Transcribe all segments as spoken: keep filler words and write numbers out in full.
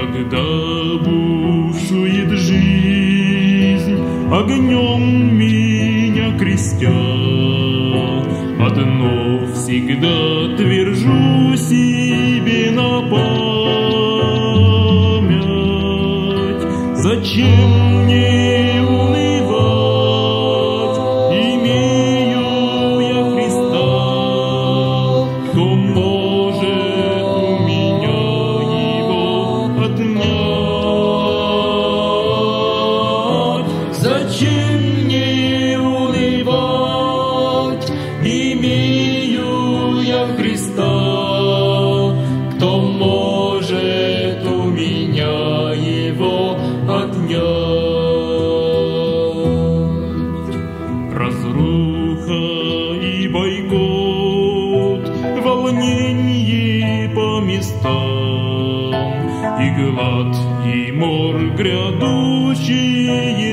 Когда бушует жизнь, огнем меня крестя, одно всегда твержу себе на память: зачем мне унывать, имею я Христа, кто может у меня его отнять? Зачем мне унывать, имею я Христа, кто может у меня его отнять? Разруха и бойкот, волнение по местам, и глад, и мор грядущие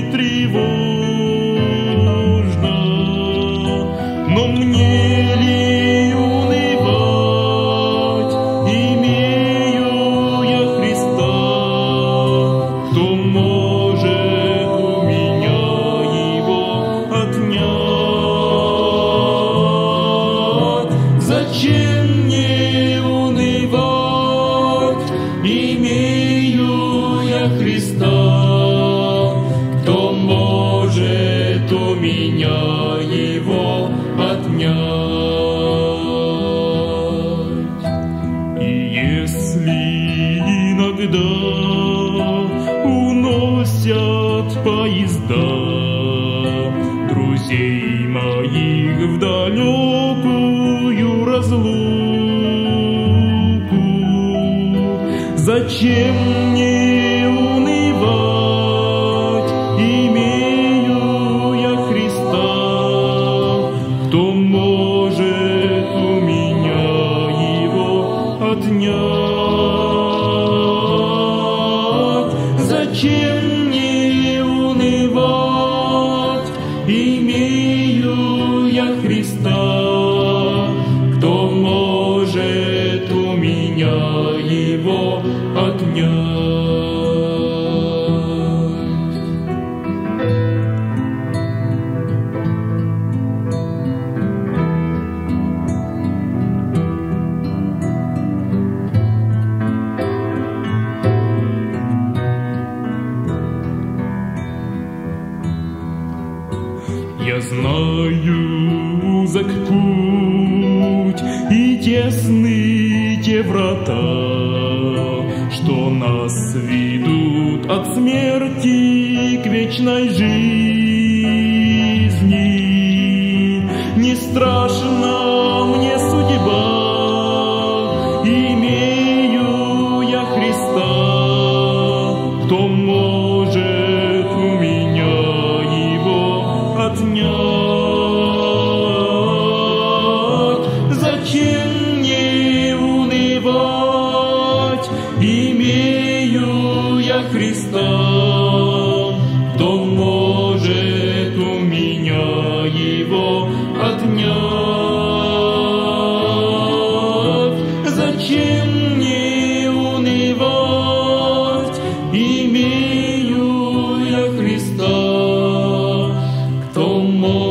тревожно. Но мне ли унывать, имею я Христа, кто может у меня его отнять? Зачем мне унывать, имею я Христа, кто может у меня его отнять? И если иногда уносят поезда друзей моих в далекую разлуку, зачем мне унывать, имею я Христа, кто может у меня его отнять? Зачем мне унывать, имею я Христа, кто может у меня его отнять? Я знаю узок путь и тесны те врата, что нас ведут от смерти к вечной жизни. Не страшна мне судьба, имею я Христа, кто может у меня его отнять? Зачем мне унывать, имею я Христа, кто может у меня его отнять? Зачем мне унывать, имею я Христа, кто может